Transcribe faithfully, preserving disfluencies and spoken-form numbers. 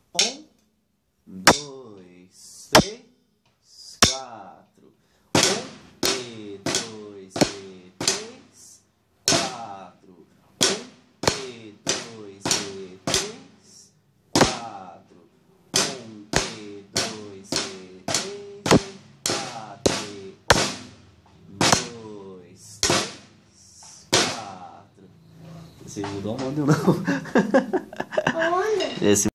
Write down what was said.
Um, dois, três, quatro. Um, e dois, e três, quatro. Um, e dois, e três, quatro. Um, e dois, e três, quatro. Um, dois, três, quatro. Você mudou a mão, não? Olha! Esse